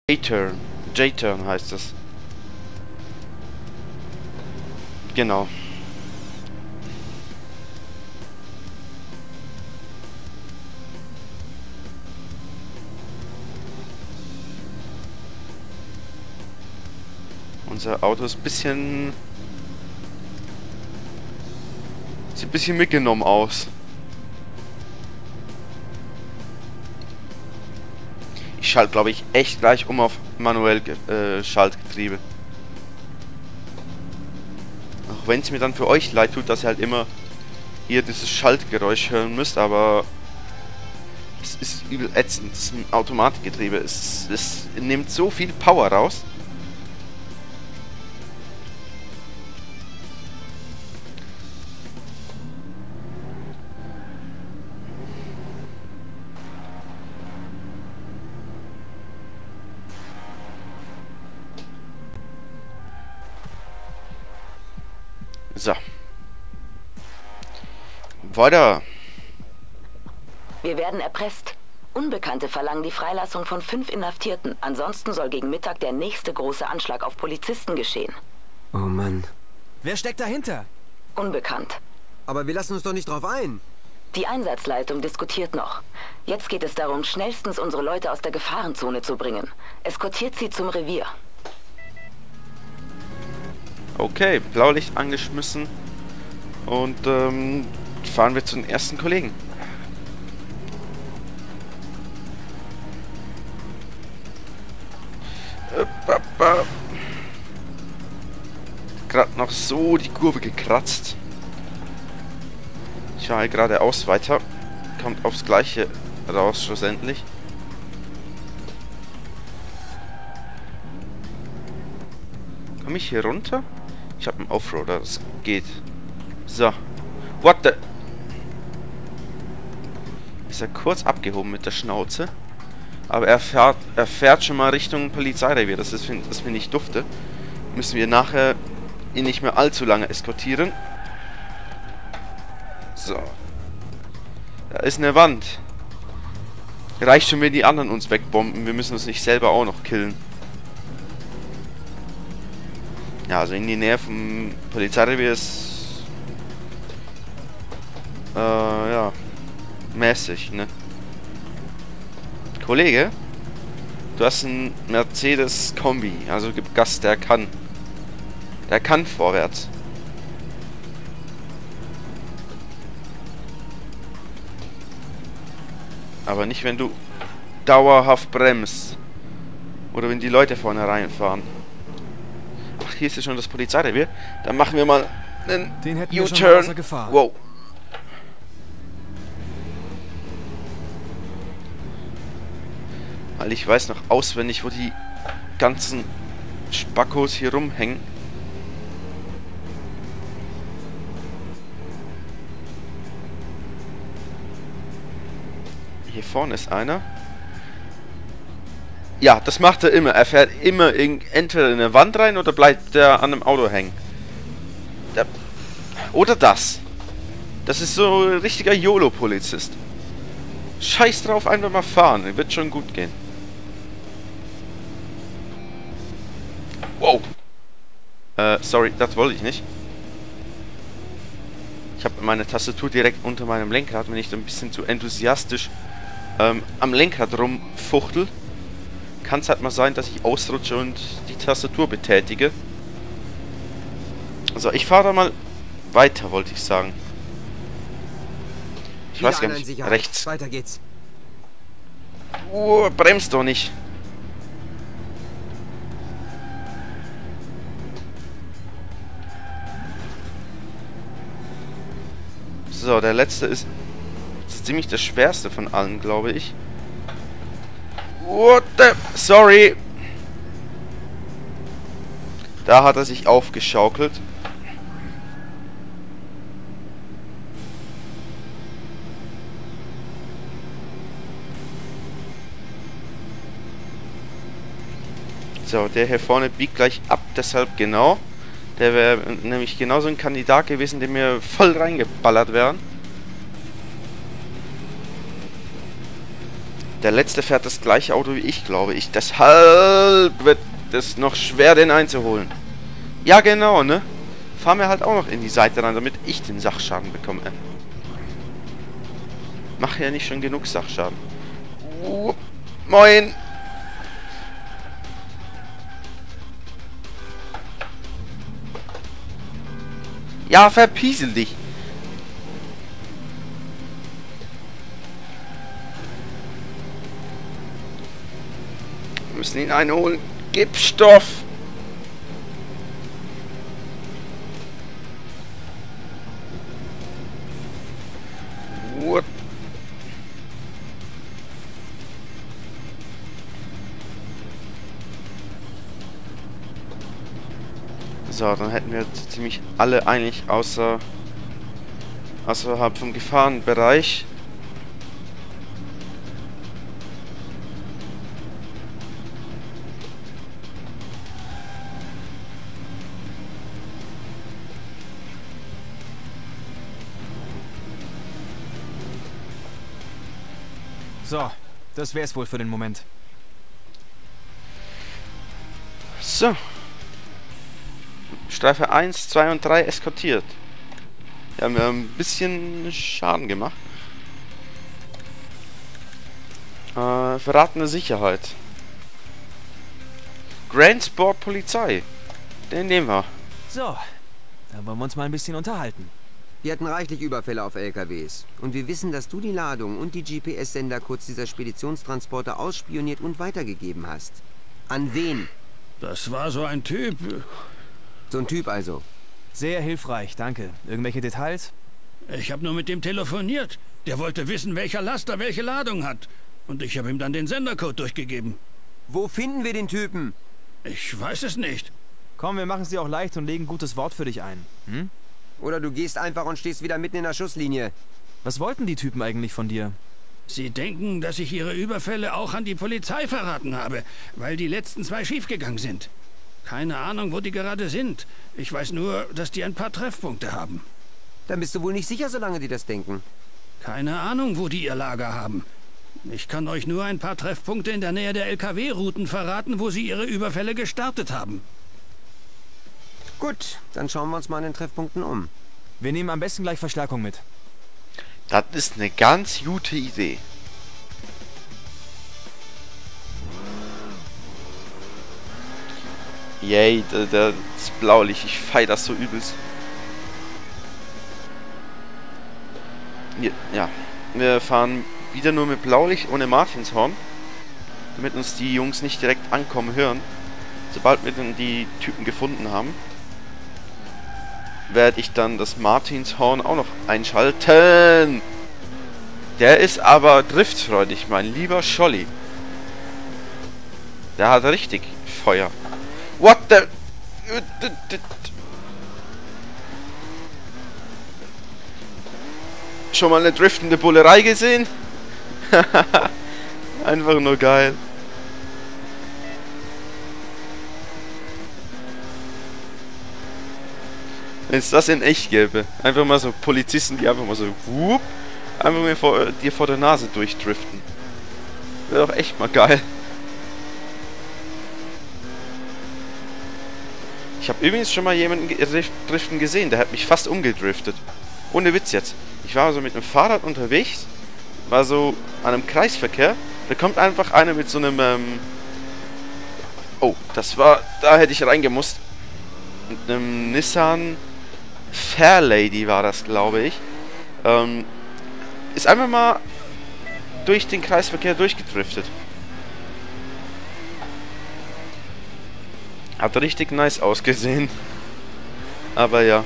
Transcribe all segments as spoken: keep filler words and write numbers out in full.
J-Turn. J-Turn heißt es. Genau. Unser Auto ist ein bisschen... Sieht ein bisschen mitgenommen aus. Ich schalte, glaube ich, echt gleich um auf manuell äh, Schaltgetriebe. Auch wenn es mir dann für euch leid tut, dass ihr halt immer ihr dieses Schaltgeräusch hören müsst, aber es ist übel ätzend. Das ist ein Automatikgetriebe. Es, es nimmt so viel Power raus. So. Weiter. Wir werden erpresst. Unbekannte verlangen die Freilassung von fünf Inhaftierten. Ansonsten soll gegen Mittag der nächste große Anschlag auf Polizisten geschehen. Oh Mann. Wer steckt dahinter? Unbekannt. Aber wir lassen uns doch nicht drauf ein. Die Einsatzleitung diskutiert noch. Jetzt geht es darum, schnellstens unsere Leute aus der Gefahrenzone zu bringen. Eskortiert sie zum Revier. Okay, Blaulicht angeschmissen. Und ähm, fahren wir zu den ersten Kollegen. Gerade noch so die Kurve gekratzt. Ich fahre geradeaus weiter. Kommt aufs Gleiche raus schlussendlich. Komme ich hier runter? Ich habe einen Offroader, das geht. So. What the... Ist er kurz abgehoben mit der Schnauze. Aber er fährt, er fährt schon mal Richtung Polizeirevier. Das ist, das finde ich dufte. Müssen wir nachher ihn nicht mehr allzu lange eskortieren. So. Da ist eine Wand. Reicht schon, wenn die anderen uns wegbomben. Wir müssen uns nicht selber auch noch killen. Ja, also in die Nähe vom Polizeirevier ist... Äh, ja... mäßig, ne? Kollege? Du hast einen Mercedes-Kombi. Also gib Gas, der kann. Der kann vorwärts. Aber nicht, wenn du dauerhaft bremst. Oder wenn die Leute vorne reinfahren. Ach, hier ist ja schon das Polizeirevier. Dann machen wir mal einen U-Turn. Wow. Weil ich weiß noch auswendig, wo die ganzen Spackos hier rumhängen. Hier vorne ist einer. Ja, das macht er immer. Er fährt immer in, entweder in eine Wand rein oder bleibt er an einem Auto hängen. Der, oder das. Das ist so ein richtiger YOLO-Polizist. Scheiß drauf, einfach mal fahren. Wird schon gut gehen. Wow. Äh, sorry, das wollte ich nicht. Ich habe meine Tastatur direkt unter meinem Lenkrad, wenn ich ein bisschen zu enthusiastisch ähm, am Lenkrad rumfuchtel. Kann es halt mal sein, dass ich ausrutsche und die Tastatur betätige. Also ich fahre da mal weiter, wollte ich sagen. Ich weiß gar nicht, rechts. Weiter geht's. Oh, bremst doch nicht. So, der letzte ist, ist ziemlich das schwerste von allen, glaube ich. What the... Sorry. Da hat er sich aufgeschaukelt. So, der hier vorne biegt gleich ab, deshalb genau. Der wäre nämlich genauso ein Kandidat gewesen, dem wir voll reingeballert wären. der Letzte fährt das gleiche Auto wie ich, glaube ich. Deshalb wird es noch schwer, den einzuholen. Ja, genau, ne? Fahren wir halt auch noch in die Seite rein, damit ich den Sachschaden bekomme. Mach ja nicht schon genug Sachschaden. Uh, moin! Ja, verpiesel dich! Wir müssen ihn einholen. Gib Stoff! What? So, dann hätten wir ziemlich alle eigentlich außer außerhalb vom Gefahrenbereich. So, das wär's wohl für den Moment. So. Streife eins, zwei und drei eskortiert. Wir haben ja ein bisschen Schaden gemacht. Äh, verratene Sicherheit. Grand Sport Polizei. Den nehmen wir. So, dann wollen wir uns mal ein bisschen unterhalten. Wir hatten reichlich Überfälle auf L K Ws. Und wir wissen, dass du die Ladung und die G P S-Sender kurz dieser Speditionstransporter ausspioniert und weitergegeben hast. An wen? Das war so ein Typ. So ein Typ also. Sehr hilfreich, danke. Irgendwelche Details? Ich habe nur mit dem telefoniert. Der wollte wissen, welcher Laster welche Ladung hat. Und ich habe ihm dann den Sendercode durchgegeben. Wo finden wir den Typen? Ich weiß es nicht. Komm, wir machen es dir auch leicht und legen ein gutes Wort für dich ein. Hm? Oder du gehst einfach und stehst wieder mitten in der Schusslinie. Was wollten die Typen eigentlich von dir? Sie denken, dass ich ihre Überfälle auch an die Polizei verraten habe, weil die letzten zwei schiefgegangen sind. Keine Ahnung, wo die gerade sind. Ich weiß nur, dass die ein paar Treffpunkte haben. Dann bist du wohl nicht sicher, solange die das denken. Keine Ahnung, wo die ihr Lager haben. Ich kann euch nur ein paar Treffpunkte in der Nähe der L K W-Routen verraten, wo sie ihre Überfälle gestartet haben. Gut, dann schauen wir uns mal an den Treffpunkten um. Wir nehmen am besten gleich Verstärkung mit. Das ist eine ganz gute Idee. Yay, das Blaulicht, ich feier das so übelst. Ja, wir fahren wieder nur mit Blaulicht ohne Martinshorn, damit uns die Jungs nicht direkt ankommen hören. Sobald wir dann die Typen gefunden haben, werde ich dann das Martinshorn auch noch einschalten. Der ist aber driftfreudig, mein lieber Scholli. Der hat richtig Feuer. What the... Schon mal eine driftende Bullerei gesehen? Einfach nur geil. Wenn es das in echt gäbe. Einfach mal so Polizisten, die einfach mal so whoop, einfach mir vor, dir vor der Nase durchdriften. Wäre doch echt mal geil. Ich habe übrigens schon mal jemanden driften gesehen, der hat mich fast umgedriftet. Ohne Witz jetzt. Ich war so mit dem Fahrrad unterwegs, war so an einem Kreisverkehr. Da kommt einfach einer mit so einem... Ähm oh, das war... Da hätte ich reingemusst. Mit einem Nissan Fairlady war das, glaube ich. Ähm, ist einfach mal durch den Kreisverkehr durchgedriftet. Hat richtig nice ausgesehen. Aber ja.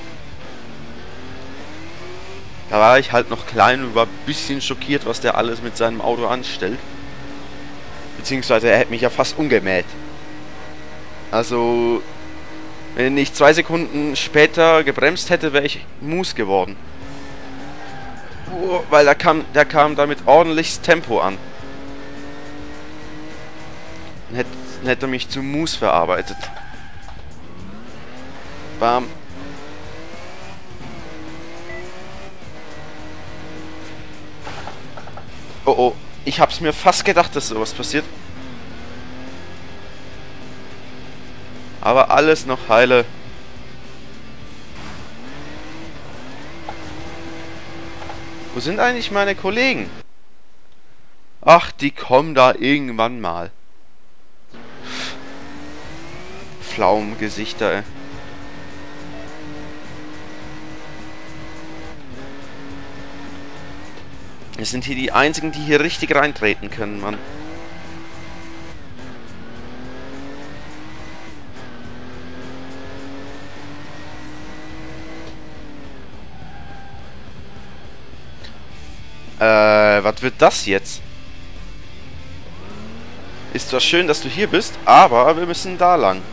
Da war ich halt noch klein und war ein bisschen schockiert, was der alles mit seinem Auto anstellt. Beziehungsweise er hätte mich ja fast umgemäht. Also... Wenn ich zwei Sekunden später gebremst hätte, wäre ich Mus geworden. Oh, weil da kam, der kam damit ordentliches Tempo an. Dann hätte, dann hätte er mich zu Mus verarbeitet. Bam. Oh oh. Ich hab's mir fast gedacht, dass sowas passiert. Aber alles noch heile. Wo sind eigentlich meine Kollegen? Ach, die kommen da irgendwann mal. Pflaumengesichter, ey. Wir sind hier die einzigen, die hier richtig reintreten können, Mann. Äh, was wird das jetzt? Ist zwar schön, dass du hier bist, aber wir müssen da lang.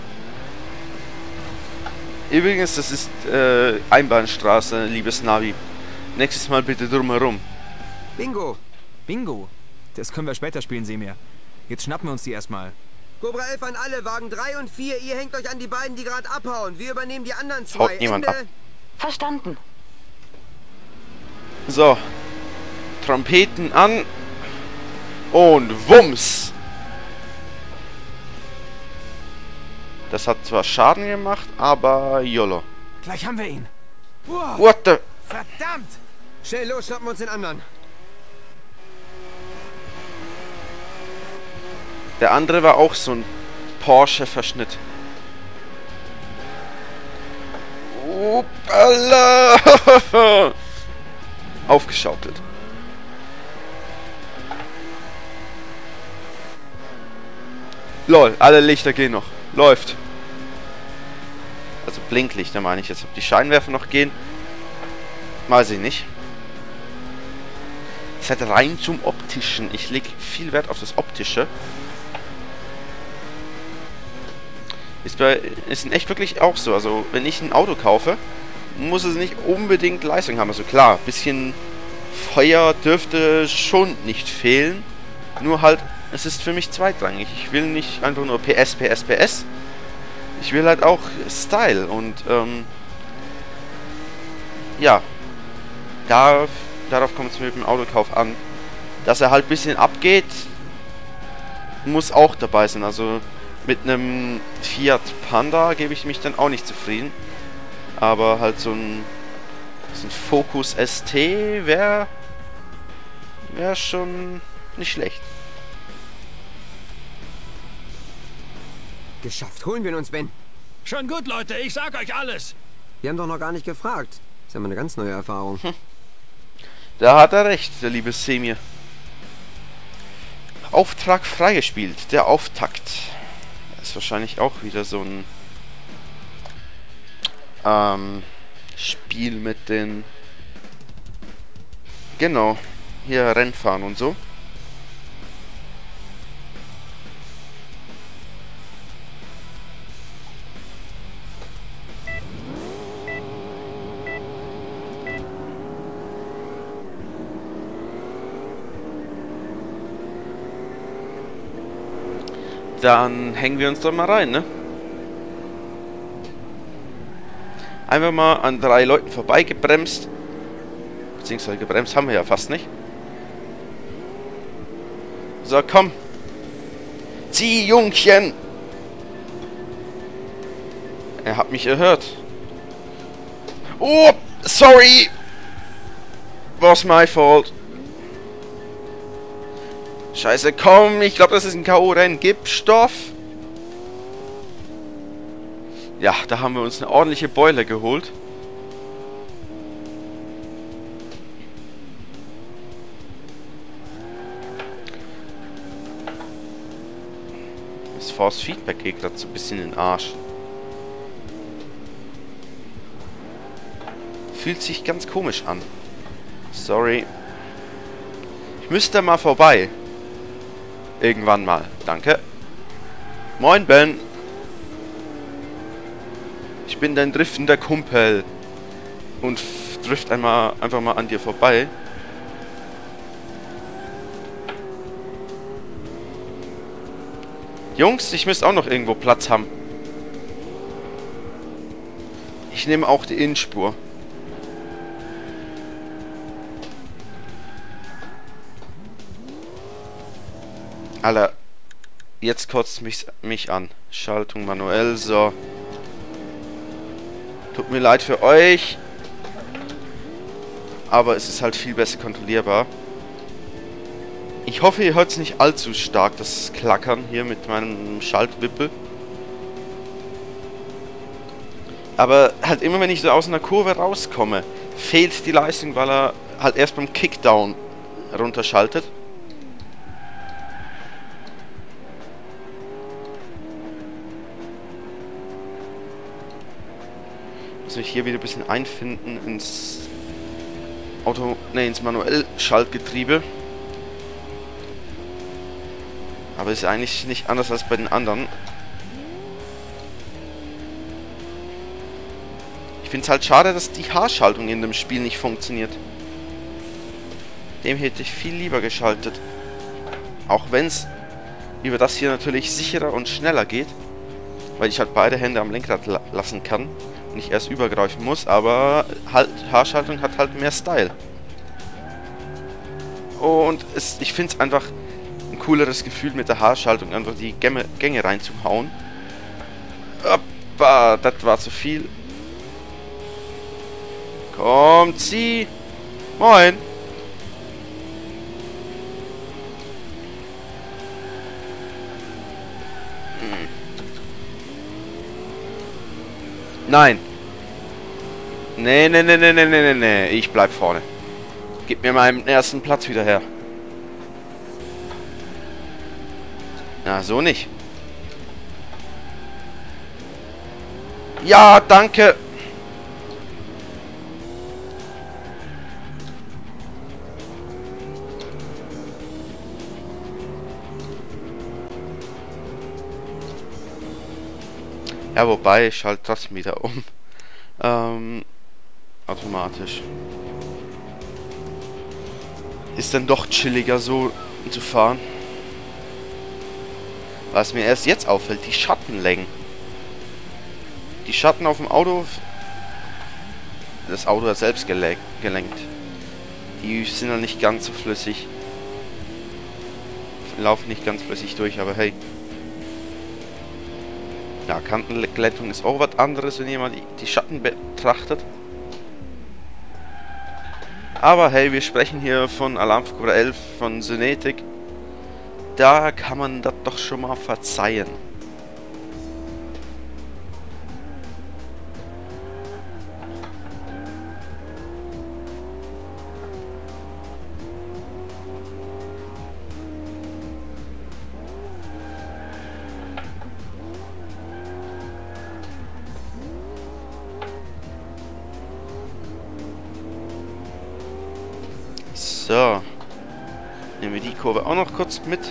Übrigens, das ist äh, Einbahnstraße, liebes Navi. Nächstes Mal bitte drumherum. Bingo! Bingo. Das können wir später spielen, Semir. Jetzt schnappen wir uns die erstmal. Cobra elf an alle, Wagen drei und vier. Ihr hängt euch an die beiden, die gerade abhauen. Wir übernehmen die anderen zwei. Haut niemand Ende. ab. Verstanden. So. Trompeten an. Und Wumms. Das hat zwar Schaden gemacht, aber YOLO. Gleich haben wir ihn. Wow. What the... Verdammt! Schnell los, schnappen wir uns den anderen. Der andere war auch so ein Porsche-Verschnitt. Uppala! Aufgeschaukelt. Lol, alle Lichter gehen noch. Läuft. Also Blinklichter meine ich jetzt. Ob die Scheinwerfer noch gehen, weiß ich nicht. Es hat rein zum Optischen. Ich lege viel Wert auf das Optische. Ist, bei, ist in echt wirklich auch so. Also wenn ich ein Auto kaufe, muss es nicht unbedingt Leistung haben. Also klar, ein bisschen Feuer dürfte schon nicht fehlen. Nur halt, es ist für mich zweitrangig. Ich will nicht einfach nur P S, P S, P S. Ich will halt auch Style. Und ähm, ja, da, darauf kommt es mit dem Autokauf an. Dass er halt ein bisschen abgeht, muss auch dabei sein. Also mit einem Fiat Panda gebe ich mich dann auch nicht zufrieden. Aber halt so ein, so ein Focus S T wäre wär schon nicht schlecht. Geschafft. Holen wir ihn uns, Ben. Schon gut, Leute. Ich sag euch alles. Wir haben doch noch gar nicht gefragt. Das ist ja mal eine ganz neue Erfahrung. Hm. Da hat er recht, der liebe Semir. Auftrag freigespielt. Der Auftakt. Das ist wahrscheinlich auch wieder so ein ähm, Spiel mit den... Genau. Hier Rennfahren und so. Dann hängen wir uns doch mal rein, ne? Einfach mal an drei Leuten vorbeigebremst. Beziehungsweise gebremst haben wir ja fast nicht. So, komm. Zieh, Jungchen! Er hat mich erhört. Oh, sorry! Was my fault. Scheiße, komm, ich glaube, das ist ein K O-Rennen. Gib Stoff! Ja, da haben wir uns eine ordentliche Beule geholt. Das Force Feedback geht gerade so ein bisschen in den Arsch. Fühlt sich ganz komisch an. Sorry. Ich müsste mal vorbei. Irgendwann mal. Danke. Moin, Ben. Ich bin dein driftender Kumpel. Und drift einmal einfach mal an dir vorbei. Jungs, ich müsste auch noch irgendwo Platz haben. Ich nehme auch die Innenspur. Alter, jetzt kotzt mich, mich an. Schaltung manuell, so. Tut mir leid für euch. Aber es ist halt viel besser kontrollierbar. Ich hoffe, ihr hört es nicht allzu stark, das Klackern hier mit meinem Schaltwippel. Aber halt immer, wenn ich so aus einer Kurve rauskomme, fehlt die Leistung, weil er halt erst beim Kickdown runterschaltet. Muss mich hier wieder ein bisschen einfinden ins Auto, ne, ins manuell Schaltgetriebe. Aber ist eigentlich nicht anders als bei den anderen. Ich finde es halt schade, dass die H-Schaltung in dem Spiel nicht funktioniert. Dem hätte ich viel lieber geschaltet. Auch wenn es über das hier natürlich sicherer und schneller geht. Weil ich halt beide Hände am Lenkrad la lassen kann. Und nicht erst übergreifen muss. Aber halt, H-Schaltung hat halt mehr Style. Und es, ich finde es einfach ein cooleres Gefühl mit der H-Schaltung, einfach die Gänge, Gänge reinzuhauen. Oppa, das war zu viel. Kommt sie! Moin! Hm. Nein! Nee, nee, nee, nee, nee, nee, nee, ich bleib vorne. Gib mir meinen ersten Platz wieder her. Na, so nicht. Ja, danke! Ja, wobei, ich schalte das wieder um. Ähm, automatisch. Ist dann doch chilliger so zu fahren. Was mir erst jetzt auffällt, die Schattenlängen. Die Schatten auf dem Auto, das Auto hat selbst gelenkt. Die sind halt nicht ganz so flüssig. Laufen nicht ganz flüssig durch, aber hey. Ja, Kantenglättung ist auch was anderes, wenn jemand die, die Schatten betrachtet. Aber hey, wir sprechen hier von Alarm für Cobra elf, von Synetic. Da kann man das doch schon mal verzeihen. So. Nehmen wir die Kurve auch noch kurz mit.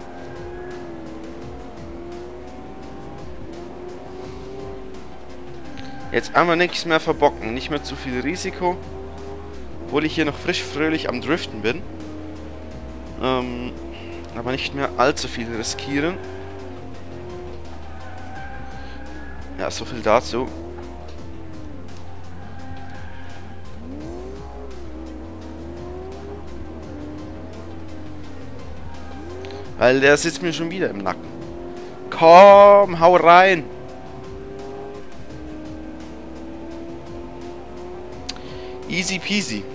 Jetzt einmal nichts mehr verbocken. Nicht mehr zu viel Risiko. Obwohl ich hier noch frisch fröhlich am Driften bin. Ähm, aber nicht mehr allzu viel riskieren. Ja, so viel dazu. Weil der sitzt mir schon wieder im Nacken. Komm, hau rein. Easy peasy.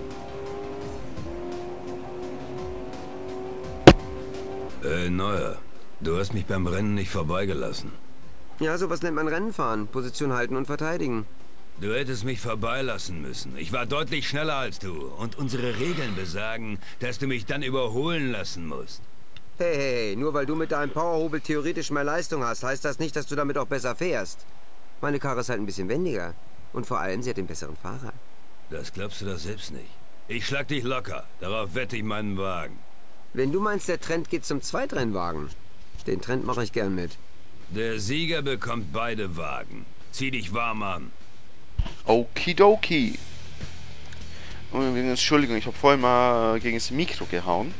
Äh, Neuer. Du hast mich beim Rennen nicht vorbeigelassen. Ja, sowas nennt man Rennen fahren. Position halten und verteidigen. Du hättest mich vorbeilassen müssen. Ich war deutlich schneller als du. Und unsere Regeln besagen, dass du mich dann überholen lassen musst. Hey, hey, hey, nur weil du mit deinem Powerhobel theoretisch mehr Leistung hast, heißt das nicht, dass du damit auch besser fährst. Meine Karre ist halt ein bisschen wendiger. Und vor allem, sie hat den besseren Fahrer. Das glaubst du doch selbst nicht. Ich schlag dich locker. Darauf wette ich meinen Wagen. Wenn du meinst, der Trend geht zum Zweitrennwagen, den Trend mache ich gern mit. Der Sieger bekommt beide Wagen. Zieh dich warm an. Okidoki. Und Entschuldigung, ich habe vorhin mal gegen das Mikro gehauen.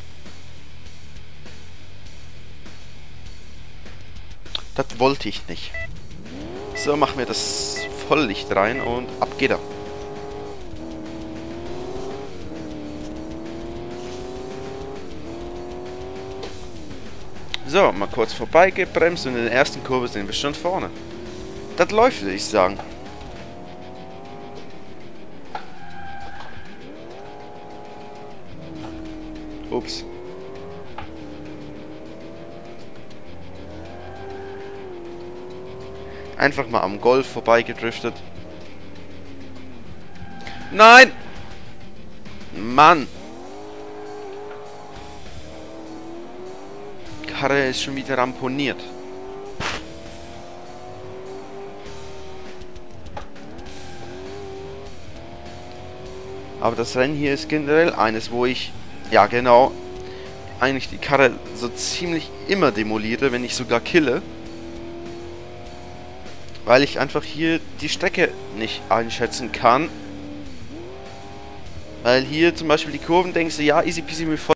Das wollte ich nicht. So, machen wir das Volllicht rein und ab geht er. So, mal kurz vorbeigebremst und in der ersten Kurve sind wir schon vorne. Das läuft, würde ich sagen. Ups. Einfach mal am Golf vorbeigedriftet. Nein! Mann! Die Karre ist schon wieder ramponiert. Aber das Rennen hier ist generell eines, wo ich, ja genau, eigentlich die Karre so ziemlich immer demoliere, wenn nicht sogar kille. Weil ich einfach hier die Strecke nicht einschätzen kann. Weil hier zum Beispiel die Kurven denkst du, ja, easy peasy mit voll